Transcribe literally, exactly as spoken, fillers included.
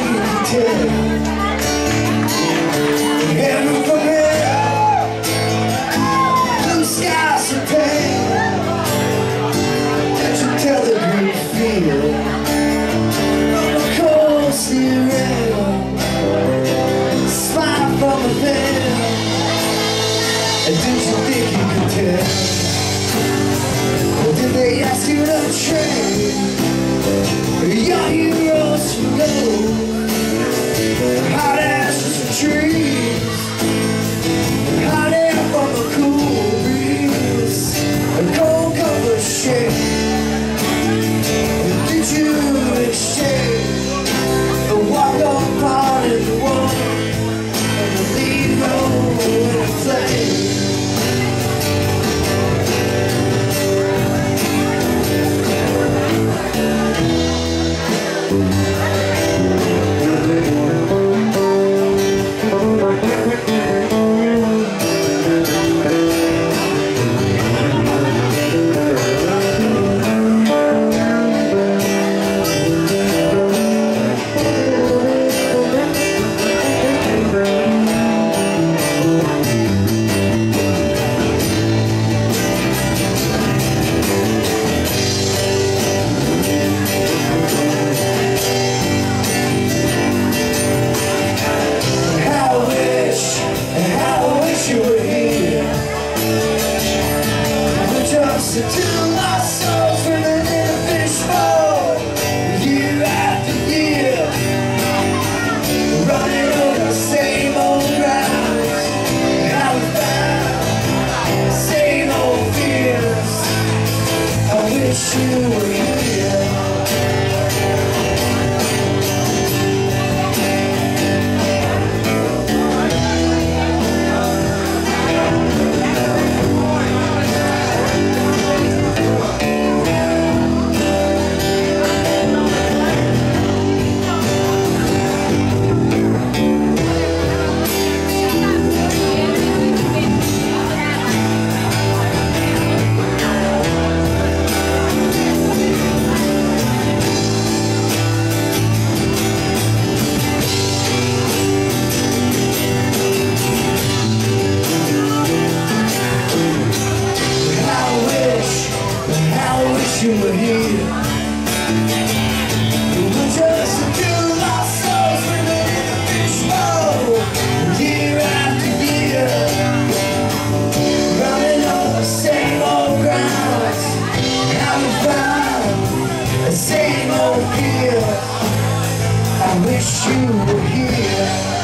can tell. Heaven from hell, blue skies are pale. Can't you tell that we feel the cold steel rail, smile from a veil? And did you think you could tell? Or did they ask you to trade your heroes for gold? Hot ashes for trees, hot air from a cool breeze, a cold cover shade. Did you exchange the walk on part in the wall and the lead road in a flame? To my soul swimming in a fishbowl, year after year, running over the same old grounds. How we found same old fears. I wish you were here. You were here. You were just a two lost souls swimming in a fishbowl, year after year, running over the same old grounds. Now we found the same old pier. I wish you were here.